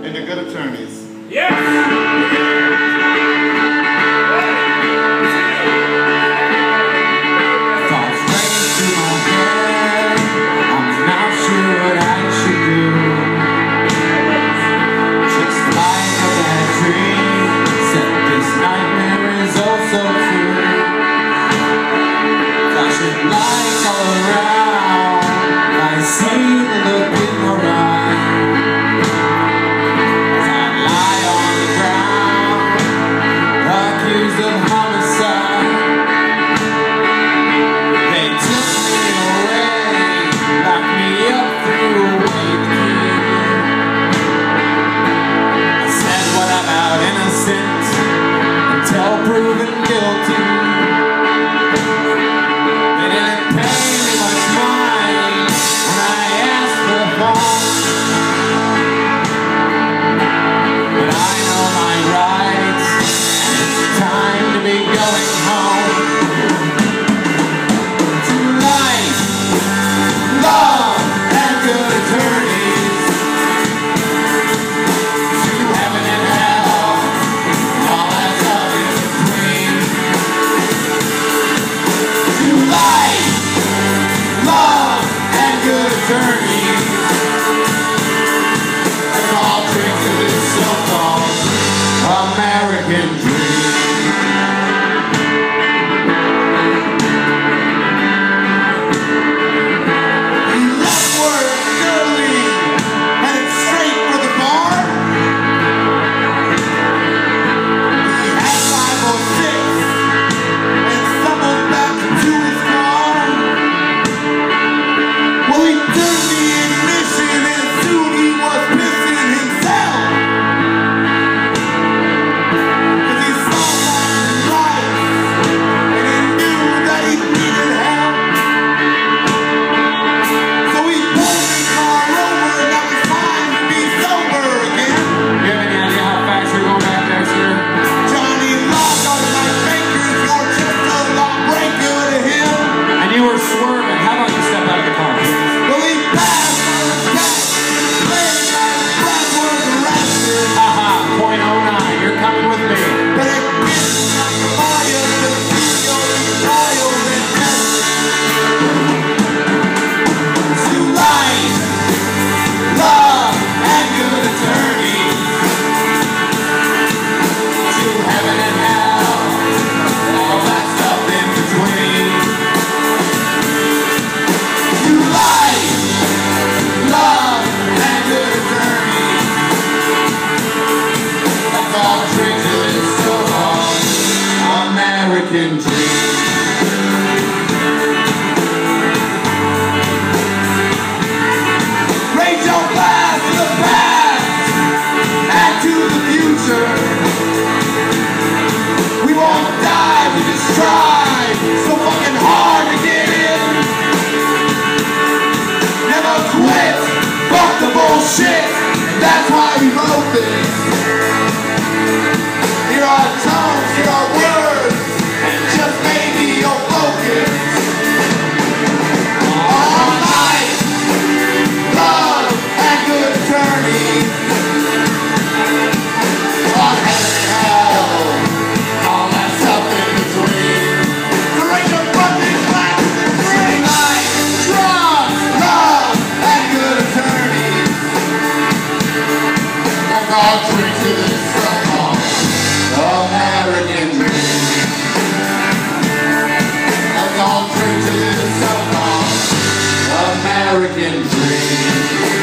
and the good attorneys. Yes! Shit, that's why we wrote this. Here are tones, here are words, and just maybe your focus. All night, love and good attorneys. On heaven and hell, all that stuff in between. So raise your fucking glasses and drink. Tonight, trust, love, and good attorneys. I'll drink to this song, American dream. I'll drink to this song, American dream.